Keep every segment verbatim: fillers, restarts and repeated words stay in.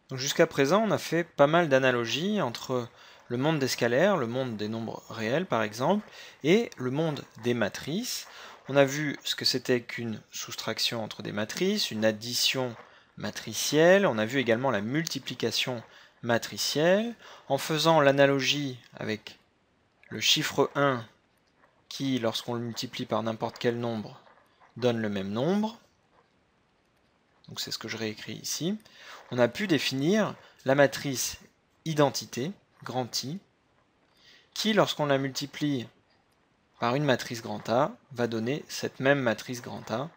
Donc jusqu'à présent, on a fait pas mal d'analogies entre le monde des scalaires, le monde des nombres réels par exemple, et le monde des matrices. On a vu ce que c'était qu'une soustraction entre des matrices, une addition matricielle, on a vu également la multiplication matricielle, en faisant l'analogie avec le chiffre un qui, lorsqu'on le multiplie par n'importe quel nombre, donne le même nombre. Donc c'est ce que je réécris ici. On a pu définir la matrice identité, grand I, qui, lorsqu'on la multiplie par une matrice grand A, va donner cette même matrice grand A.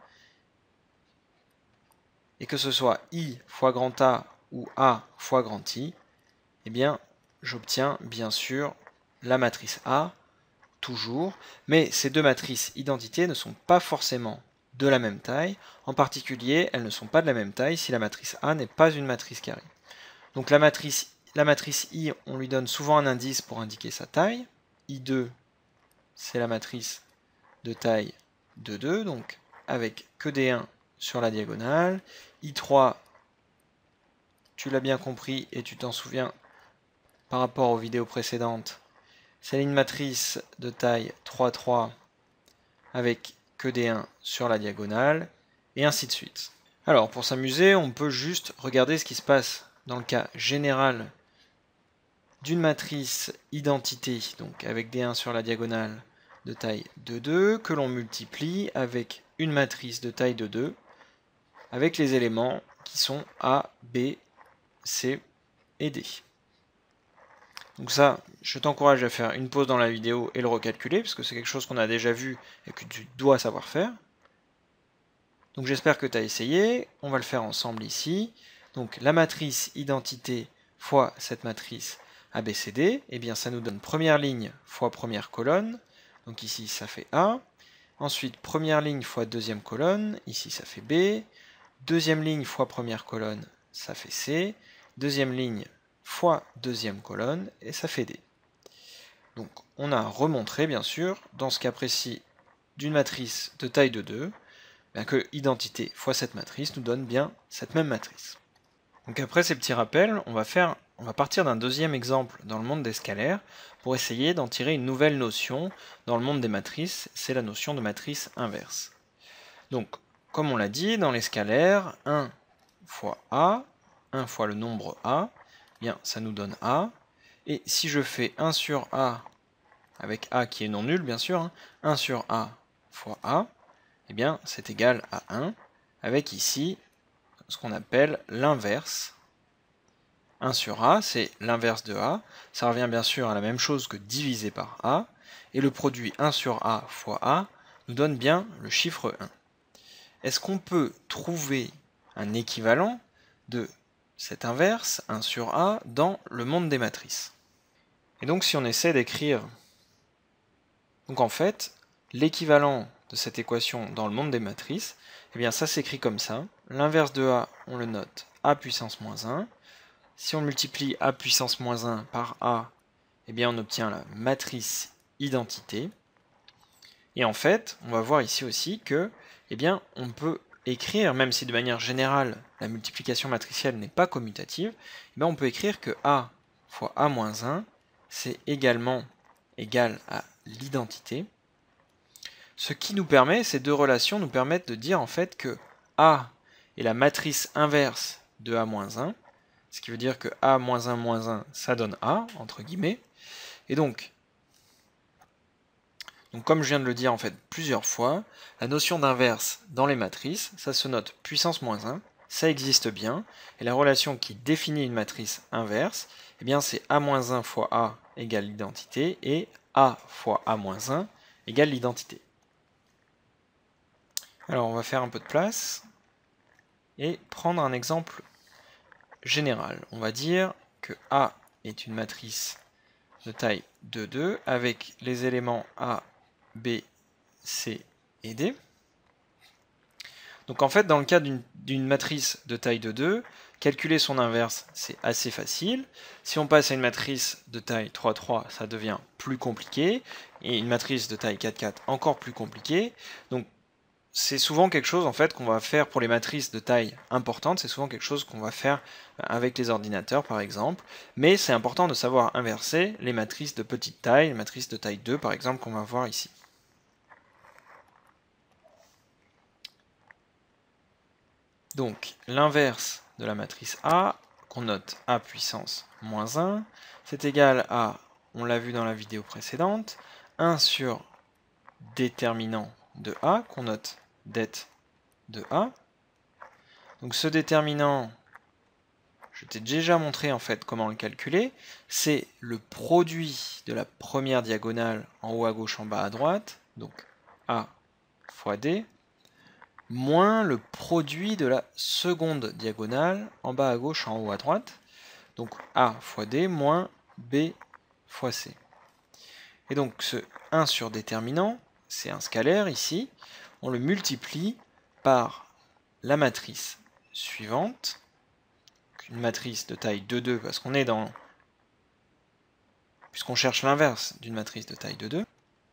Et que ce soit I fois grand A ou A fois grand I, eh bien, j'obtiens bien sûr la matrice A, toujours, mais ces deux matrices identité ne sont pas forcément de la même taille. En particulier, elles ne sont pas de la même taille si la matrice A n'est pas une matrice carrée. Donc la matrice, la matrice I, on lui donne souvent un indice pour indiquer sa taille. I deux, c'est la matrice de taille de deux, donc avec que des un sur la diagonale. I trois, tu l'as bien compris et tu t'en souviens par rapport aux vidéos précédentes, c'est une matrice de taille trois trois avec que des un sur la diagonale, et ainsi de suite. Alors, pour s'amuser, on peut juste regarder ce qui se passe dans le cas général d'une matrice identité, donc avec des un sur la diagonale de taille de deux, que l'on multiplie avec une matrice de taille de deux, avec les éléments qui sont A, B, C et D. Donc ça, je t'encourage à faire une pause dans la vidéo et le recalculer, parce que c'est quelque chose qu'on a déjà vu et que tu dois savoir faire. Donc j'espère que tu as essayé, on va le faire ensemble ici. Donc la matrice identité fois cette matrice A B C D, eh bien ça nous donne première ligne fois première colonne, donc ici ça fait A. Ensuite première ligne fois deuxième colonne, ici ça fait B. Deuxième ligne fois première colonne, ça fait C. Deuxième ligne fois deuxième colonne, et ça fait D. Donc on a remontré, bien sûr, dans ce cas précis d'une matrice de taille de deux, bien que identité fois cette matrice nous donne bien cette même matrice. Donc après ces petits rappels, on va, faire, on va partir d'un deuxième exemple dans le monde des scalaires pour essayer d'en tirer une nouvelle notion dans le monde des matrices, c'est la notion de matrice inverse. Donc, comme on l'a dit, dans les scalaires, un fois A, un fois le nombre A, bien, ça nous donne A. Et si je fais un sur A, avec A qui est non nul, bien sûr, hein, un sur A fois A, eh bien, c'est égal à un, avec ici ce qu'on appelle l'inverse. un sur A, c'est l'inverse de A. Ça revient bien sûr à la même chose que diviser par A. Et le produit un sur A fois A nous donne bien le chiffre un. Est-ce qu'on peut trouver un équivalent de cet inverse, un sur A, dans le monde des matrices? Et donc si on essaie d'écrire, donc en fait, l'équivalent de cette équation dans le monde des matrices, eh bien ça s'écrit comme ça. L'inverse de A, on le note A puissance moins un. Si on multiplie A puissance moins un par A, eh bien on obtient la matrice identité. Et en fait, on va voir ici aussi que, eh bien, on peut écrire, même si de manière générale, la multiplication matricielle n'est pas commutative, eh bien, on peut écrire que A fois A moins un, c'est également égal à l'identité. Ce qui nous permet, ces deux relations nous permettent de dire en fait que A est la matrice inverse de A moins un, ce qui veut dire que A moins un moins un, ça donne A, entre guillemets. Et donc, donc, comme je viens de le dire en fait plusieurs fois, la notion d'inverse dans les matrices, ça se note puissance moins un, ça existe bien, et la relation qui définit une matrice inverse, eh bien c'est A moins un fois A égale l'identité, et A fois A moins un égale l'identité. Alors on va faire un peu de place, et prendre un exemple général. On va dire que A est une matrice de taille de deux, avec les éléments A, B, C et D. Donc en fait, dans le cas d'une matrice de taille de deux, calculer son inverse, c'est assez facile. Si on passe à une matrice de taille trois trois, ça devient plus compliqué, et une matrice de taille quatre quatre, encore plus compliqué. Donc c'est souvent quelque chose en fait qu'on va faire pour les matrices de taille importante, c'est souvent quelque chose qu'on va faire avec les ordinateurs par exemple, mais c'est important de savoir inverser les matrices de petite taille, les matrices de taille deux par exemple qu'on va voir ici. Donc l'inverse de la matrice A, qu'on note A puissance moins un, c'est égal à, on l'a vu dans la vidéo précédente, un sur déterminant de A, qu'on note det de A. Donc ce déterminant, je t'ai déjà montré en fait comment le calculer, c'est le produit de la première diagonale en haut à gauche, en bas à droite, donc A fois D, moins le produit de la seconde diagonale en bas à gauche, en haut à droite, donc A fois D moins B fois C. Et donc ce un sur déterminant, c'est un scalaire ici, on le multiplie par la matrice suivante, une matrice de taille deux deux, parce qu'on est dans, puisqu'on cherche l'inverse d'une matrice de taille deux deux.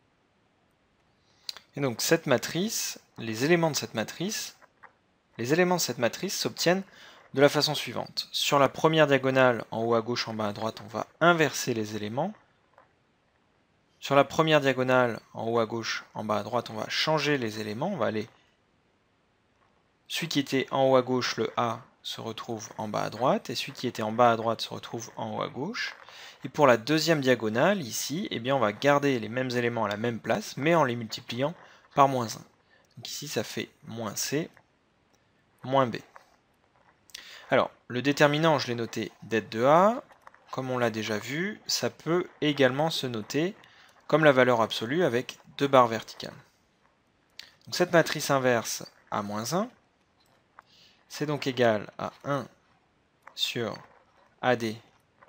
Et donc cette matrice, les éléments de cette matrice, les éléments de cette matrice s'obtiennent de la façon suivante. Sur la première diagonale, en haut à gauche, en bas à droite, on va inverser les éléments. Sur la première diagonale, en haut à gauche, en bas à droite, on va changer les éléments. On va aller... Celui qui était en haut à gauche, le A, se retrouve en bas à droite, et celui qui était en bas à droite se retrouve en haut à gauche. Et pour la deuxième diagonale, ici, eh bien, on va garder les mêmes éléments à la même place, mais en les multipliant par moins un. Donc ici, ça fait moins C, moins B. Alors, le déterminant, je l'ai noté det de A. Comme on l'a déjà vu, ça peut également se noter comme la valeur absolue avec deux barres verticales. Donc cette matrice inverse A moins un, c'est donc égal à un sur A D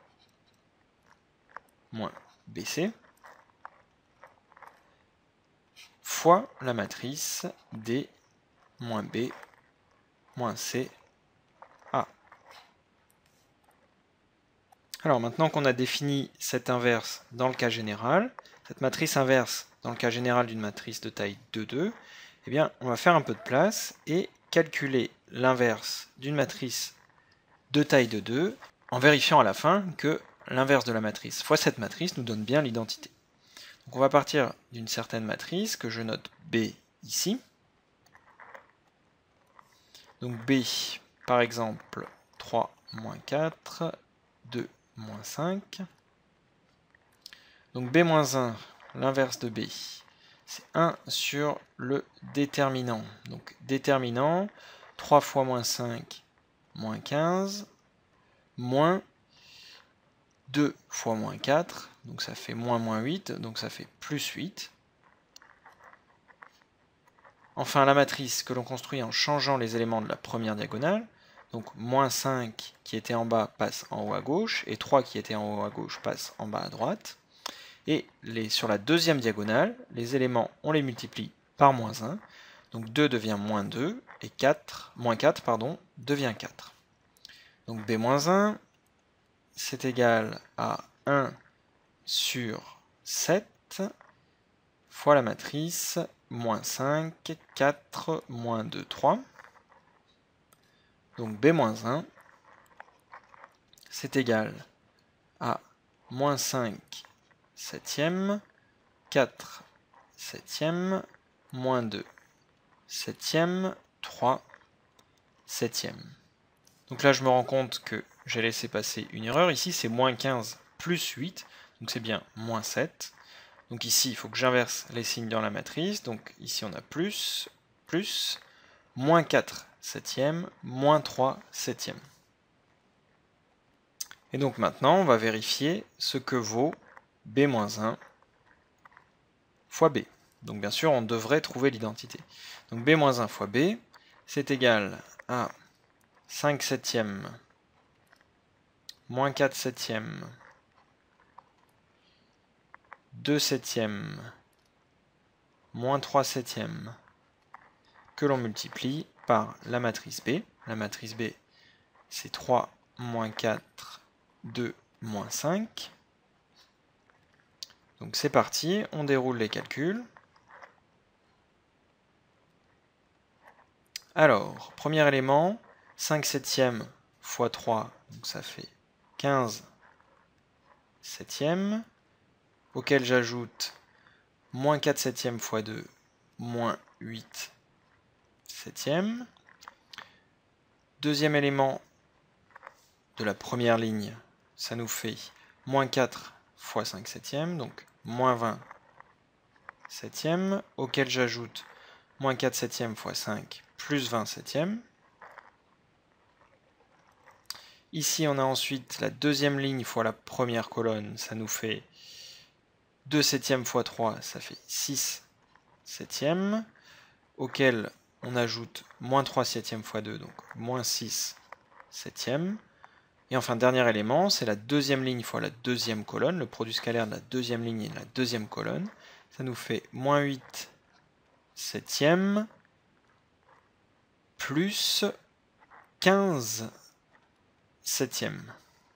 moins B C fois la matrice D moins B moins C A. Alors maintenant qu'on a défini cette inverse dans le cas général, cette matrice inverse dans le cas général d'une matrice de taille deux deux, eh bien on va faire un peu de place et calculer l'inverse d'une matrice de taille deux deux en vérifiant à la fin que l'inverse de la matrice fois cette matrice nous donne bien l'identité. Donc on va partir d'une certaine matrice que je note B ici. Donc B, par exemple, trois moins quatre, deux moins cinq. Donc B moins un, l'inverse de B, c'est un sur le déterminant. Donc déterminant, trois fois moins cinq, moins quinze, moins deux fois moins quatre, donc ça fait moins moins huit, donc ça fait plus huit. Enfin, la matrice que l'on construit en changeant les éléments de la première diagonale, donc moins cinq qui était en bas passe en haut à gauche, et trois qui était en haut à gauche passe en bas à droite. Et les, sur la deuxième diagonale, les éléments, on les multiplie par moins un, donc deux devient moins deux, et quatre, moins quatre pardon, devient quatre. Donc B moins un, c'est égal à un sur sept fois la matrice moins cinq, quatre, moins deux, trois. Donc B moins un, c'est égal à moins cinq septième, quatre septième, moins deux septième, trois septième. Donc là, je me rends compte que j'ai laissé passer une erreur. Ici, c'est moins quinze plus huit, donc c'est bien moins sept. Donc ici, il faut que j'inverse les signes dans la matrice. Donc ici, on a plus, plus, moins quatre septième, moins trois septième. Et donc maintenant, on va vérifier ce que vaut B moins un fois B. Donc bien sûr, on devrait trouver l'identité. Donc B moins un fois B, c'est égal à cinq septièmes, moins quatre septièmes, deux septièmes, moins trois septièmes, que l'on multiplie par la matrice B. La matrice B, c'est trois moins quatre, deux moins cinq. Donc c'est parti, on déroule les calculs. Alors, premier élément, cinq septièmes fois trois, donc ça fait quinze septièmes, auquel j'ajoute moins quatre septièmes fois deux, moins huit septièmes. Deuxième élément de la première ligne, ça nous fait moins quatre fois cinq septièmes, donc moins vingt septièmes, auquel j'ajoute moins quatre septièmes fois cinq, plus vingt septièmes. Ici, on a ensuite la deuxième ligne fois la première colonne, ça nous fait deux septièmes fois trois, ça fait six septièmes, auquel on ajoute moins trois septièmes fois deux, donc moins six septièmes. Et enfin, dernier élément, c'est la deuxième ligne fois la deuxième colonne, le produit scalaire de la deuxième ligne et de la deuxième colonne. Ça nous fait moins huit septièmes plus quinze septièmes.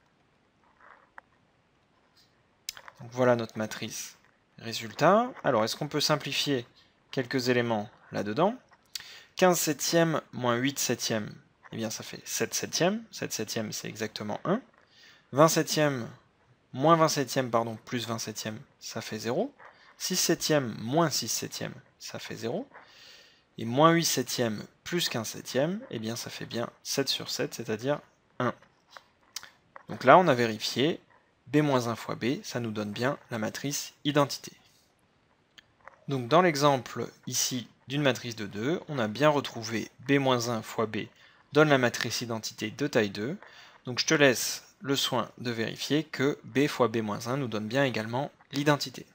Donc voilà notre matrice résultat. Alors, est-ce qu'on peut simplifier quelques éléments là-dedans? quinze septièmes moins huit septièmes, eh bien ça fait sept septièmes. sept septièmes, c'est exactement un. vingt septièmes moins vingt septièmes, pardon, plus vingt septièmes, ça fait zéro. six septièmes moins six septièmes, ça fait zéro. Et moins huit septièmes plus quinze septièmes, eh bien ça fait bien sept sur sept, c'est-à-dire un. Donc là, on a vérifié b moins un fois b, ça nous donne bien la matrice identité. Donc dans l'exemple ici d'une matrice de deux, on a bien retrouvé b moins un fois b donne la matrice identité de taille deux. Donc je te laisse le soin de vérifier que b fois b moins un nous donne bien également l'identité.